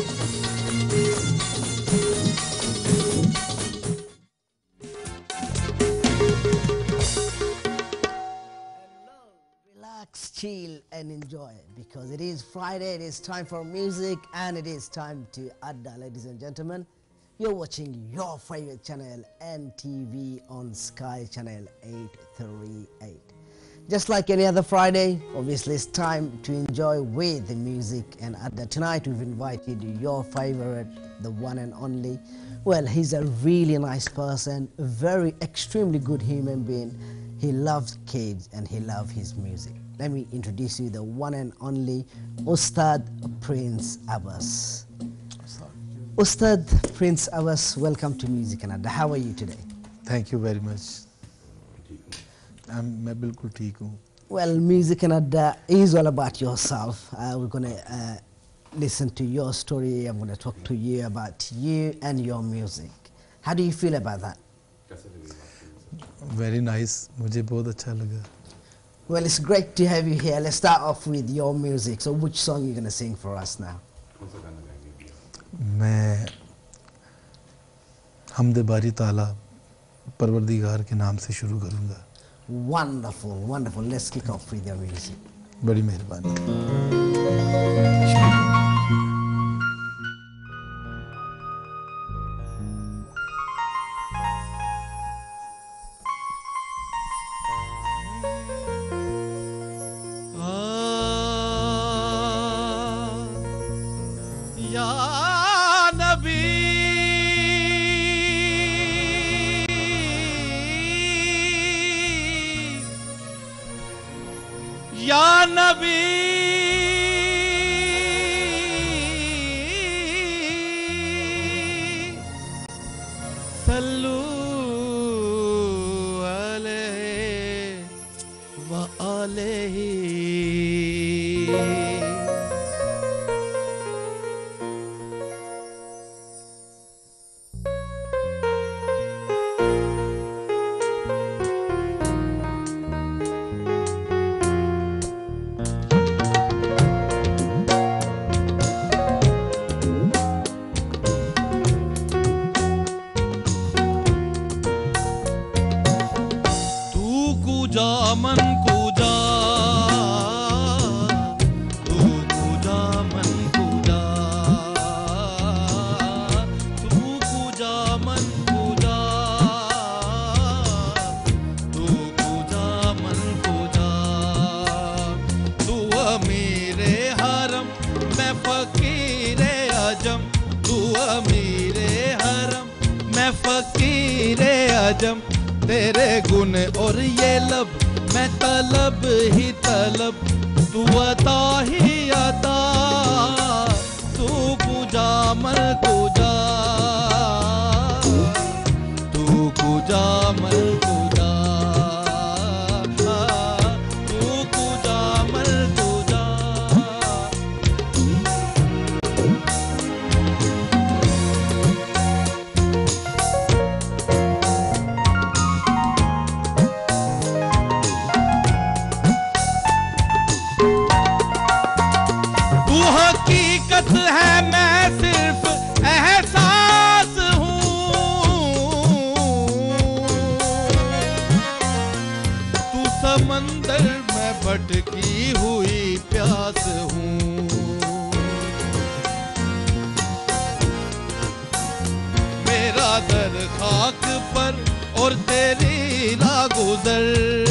Relax, chill and enjoy because it is Friday, it is time for music and it is time to Adda, ladies and gentlemen. You're watching your favorite channel NTV on Sky channel 838. Just like any other Friday, obviously it's time to enjoy with the music and Adda. Tonight we've invited your favorite, the one and only. Well, he's a really nice person, a very extremely good human being. He loves kids and he loves his music. Let me introduce you the one and only Ustad Prince Abbas. Ustad Prince Abbas, welcome to Music and Adda. How are you today? Thank you very much. I'm bilkul theek hu. Well, Music and Adda is all about yourself. We're going to listen to your story. I'm going to talk to you about you and your music. How do you feel about that? Very nice. मुझे बहुत अच्छा लगा. Well, it's great to have you here. Let's start off with your music. So which song are you going to sing for us now? मैं हमद बारी ताला परवरदिगार के नाम से शुरू करूँगा. Wonderful, wonderful. Let's kick off with your music. बड़ी मेहरबानी. या नबी सल्लू अलैहि व अलैहि. मन कूजा तू कूजा मन कूजा तू कूजा मन कूजा तू कूजा मन कूजा. तू अमीरे हरम मैं फकीरे अजम. तू अमीरे हरम मैं फकीरे अजम. तेरे गुण और ये लब मैं तलब ही तलब. तू अता ही अता तू पूजा मन पूजा तू पूजा मन पूजा तू पूजा मन पूजा. हकीकत है मैं सिर्फ एहसास हूँ. तू समंदर में भटकी हुई प्यास हूँ. मेरा दर खाक पर और तेरी रागुजर.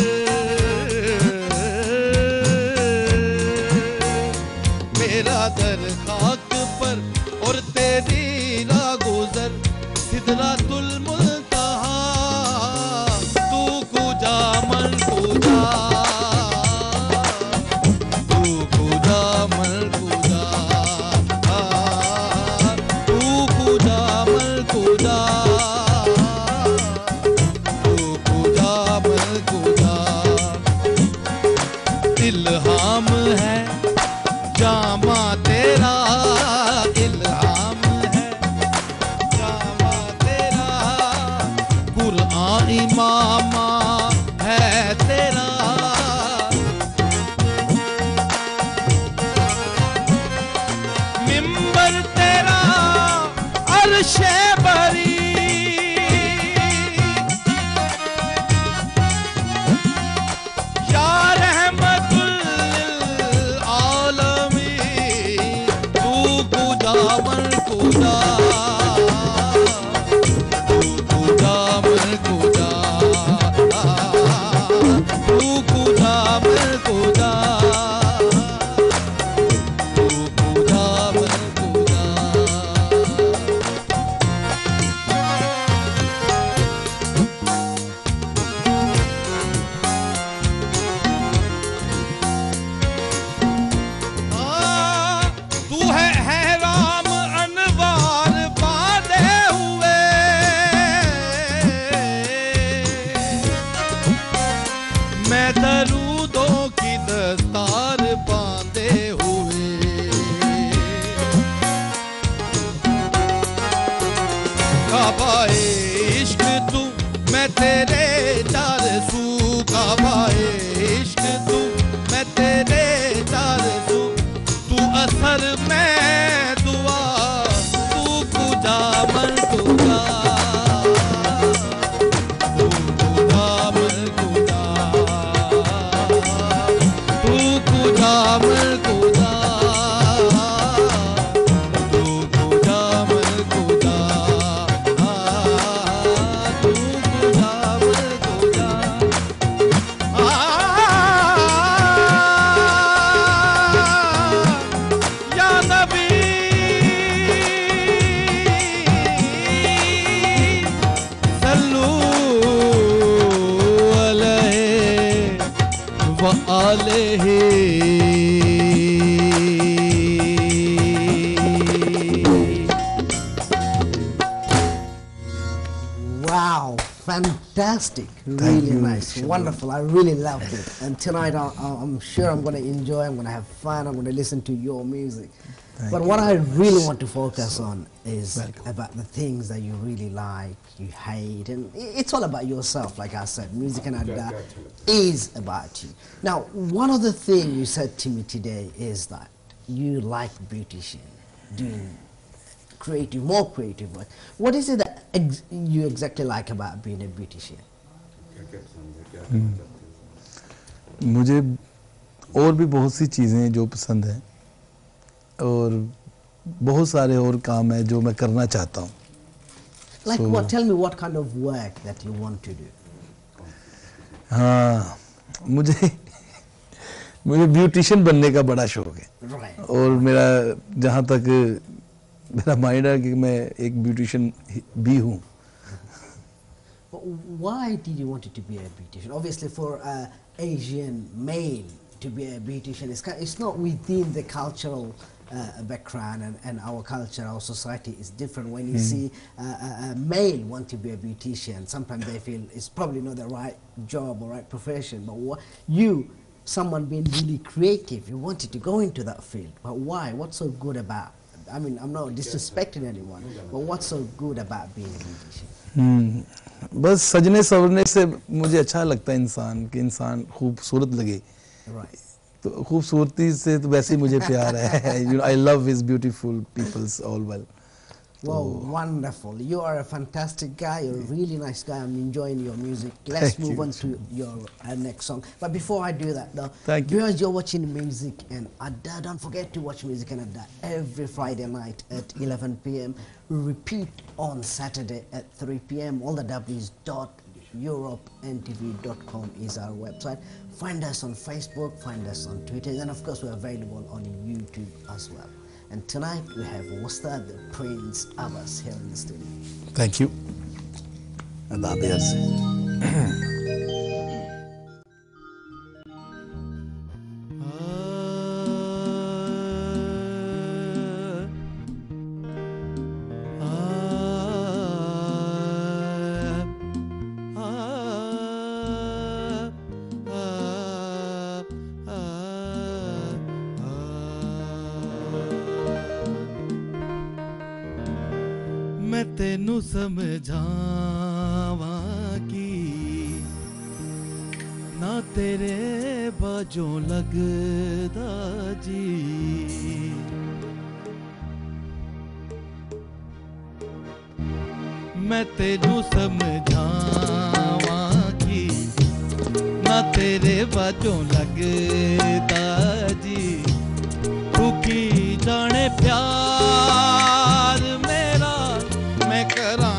मेरा दर खाक पर और तेरी रागुजर. सिदरातुल मुंतहा तू कूजा मन कूजा तू कूजा मन कूजा तू कूजा मन कूजा तू कूजा मन कूजा. इल्हाम है जामा तेरा इल्हाम है जामा तेरा. कुरआन इमामा है तेरा. मिंबर तेरा अर्शे बरी या रहमतुल आलमीन तू खुदा मन खुदा Wow, fantastic, really nice, wonderful. I really loved it. And tonight I'm sure I'm going to enjoy, I'm going to have fun, I'm going to listen to your music. But what I really want to focus on is about the things that you really like, you hate, and it's all about yourself. Like I said, music and Adda is about you. Now, one of the things you said to me today is that you like beautician, doing creative, more creative work. What is it that you exactly like about being a beautician? मुझे और भी बहुत सी चीज़ें जो पसंद हैं और बहुत सारे और काम हैं जो मैं करना चाहता हूँ. Like what? Tell me what kind of work that you want to do. हाँ, मुझे ब्यूटिशियन बनने का बड़ा शौक है. और मेरा जहाँ तक मेरा माइंड है कि मैं एक ब्यूटिशियन भी हूँ. But why did you want to be a beautician? Obviously, for an Asian male to be a beautician, it's not within the cultural background, and our culture, our society is different. When you see a male want to be a beautician, sometimes they feel it's probably not the right job or right profession. But someone being really creative, you wanted to go into that field. But why? What's so good about? I mean, I'm not disrespecting anyone, but what's so good about being a beautician? बस सजने सवरने से मुझे अच्छा लगता है इंसान कि इंसान खूबसूरत लगे. तो खूबसूरती से तो वैसे ही मुझे प्यार है. I love his beautiful peoples all well. Wow, wonderful. You are a fantastic guy. You're a really nice guy. I'm enjoying your music. Let's move on to your next song. But before I do that, though, because you're watching Music and Adda, don't forget to watch Music and Adda every Friday night at 11 p.m. Repeat on Saturday at 3 p.m. All the w's.europeNTV.com is our website. Find us on Facebook, find us on Twitter, and of course we're available on YouTube as well. And tonight we have Ustad, the Prince Abbas here in the studio. Thank you. Adda se. मैं तेनू समझावा की ना तेरे बाजों लगदा जी मैं तेनू समझावां की ना तेरे बाजों लगदा जी तू की जाने प्यार मेरा मैं करां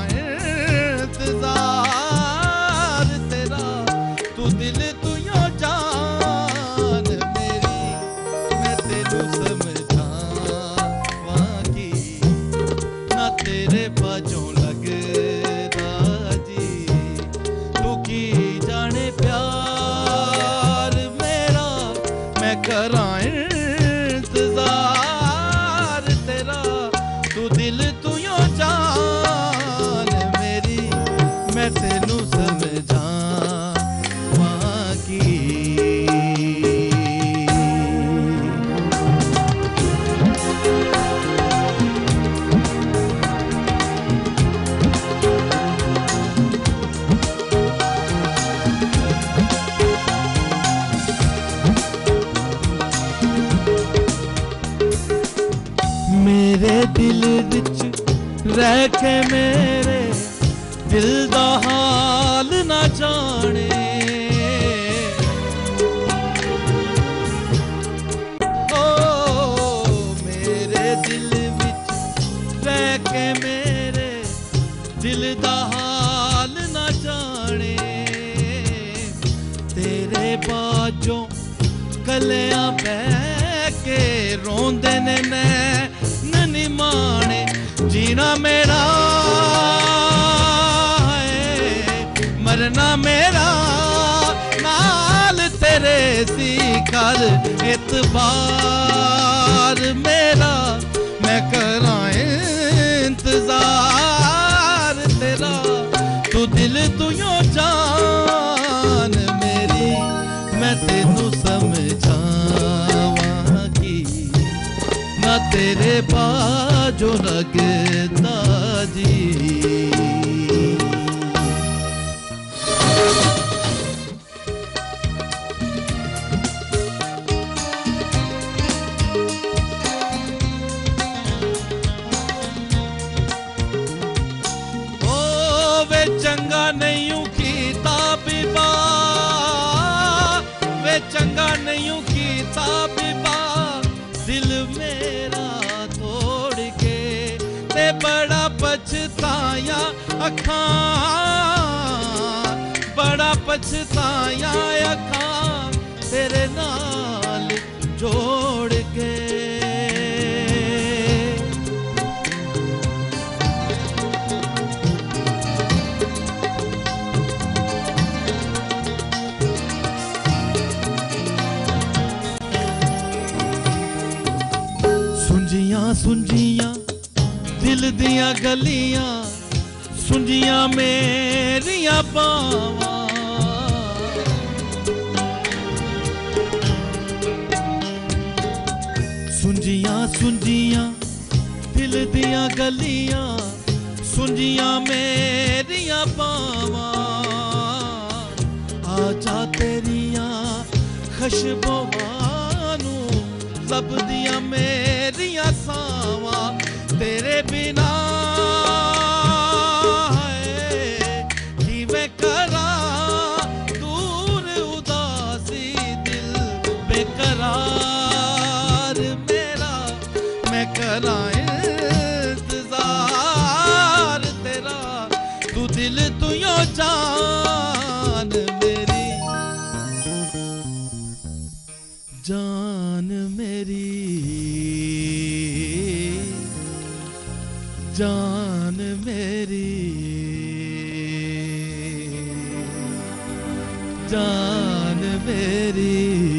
इंतजार तेरा तू दिल तू यो जान मेरी मैं तेनू समझावां की ना तेरे बाजों लगदा जी तू की जाने प्यार मेरा मैं करां इंतजार तेरा तू दिल तू यो जान मेरी मैं तेनू समझावां की मेरे दिल विच रह के मेरे दिल दा हाल ना जाने ओ मेरे दिल विच रह के मेरे दिल दा हाल ना जाने तेरे बाजों कलियां बह के रोंदे ने नैन माने जीना मेरा है मरना मेरा नाल तेरे सी कर एतबार मेरा मैं करां इंतजार तेरा तू दिल तू यो जान मेरी मैं तेनू समझावां की ना तेरे बाजों लगदा जी ओ वे चंगा नहीं कीता बीबा वे चंगा नहीं कीता बीबा दिल मेरा तोड़ के ते बड़ा पछताया अखां बड़ा पछताया अखां तेरे नाल जोड़ के सुंजियां दिल दियां गलियां सुंजियां मेरियां बावां सुंजियां दिल दियां गलियां सुंजियां मेरियां बावां आजा तेरियां खुशबुआं नू लभदियां मेरियां सावां तेरे बिना किवें करां दूर उदासी दिल बेकरार मेरा मैं करां इंतजार तेरा तू दिल तू यो जान मेरी जान मेरी जान मेरी जान मेरी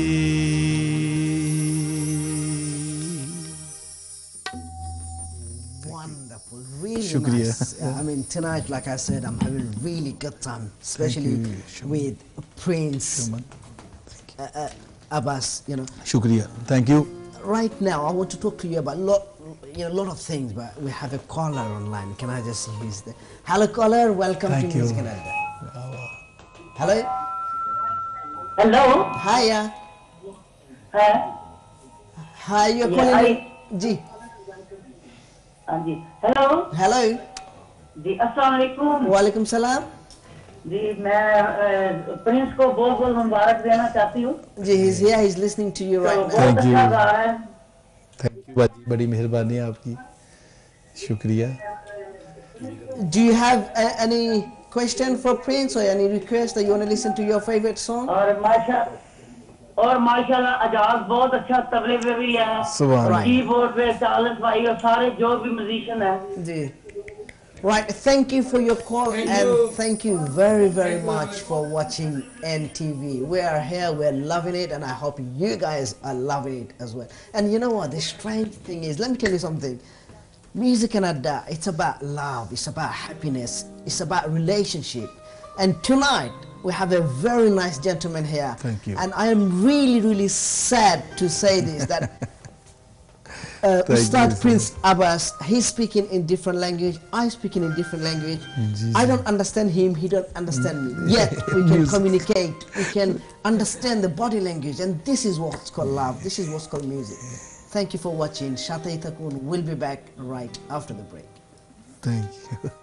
Wonderful, really Shukriya. nice. I mean, tonight, like I said, I'm having a really good time, especially you, Shuman. with Prince Shuman. Abbas. You know, Shukriya. Thank you. right now I want to talk to you about lot of things, but we have a caller online. Can I just use the hello caller? Welcome Thank to you. Music and Adda. Hello. Hello. Hiya. Hi. Hi, you're Yeah, calling. hi. Ji. हाँ जी. Hello. Hello. जी अस्सलाम वालेकुम वालेकुम सलाम. जी मैं Prince को बहुत बहुत मुबारक देना चाहती हूँ जी, he's here, he's listening to you तो right now. बहुत Thank you. अच्छा गा रहा है थैंक यू बाजी, बड़ी मेहरबानी है आपकी, शुक्रिया. Do you have any question for Prince or any request that you want to listen to your favorite song? और माशाल्लाह अजाज बहुत अच्छा तबले पे भी है सुभान और अल्लाह. कीबोर्ड पे चार्ल्स भाई और सारे जो भी म्यूजिशियन है जी. Right, thank you for your call and thank you very, very much for watching NTV. We are here, we're loving it, and I hope you guys are loving it as well. And you know what, the strange thing is, let me tell you something. Music and Adda, it's about love, it's about happiness, it's about relationship. And tonight, we have a very nice gentleman here. Thank you. And I am really, really sad to say this, that Ustad Prince Abbas, he's speaking in different language, I'm speaking in different language. I don't understand him, he don't understand me. Yet we can communicate, we can understand the body language, and this is what's called love, this is what's called music. Thank you for watching. Shatay Takun will be back right after the break. Thank you.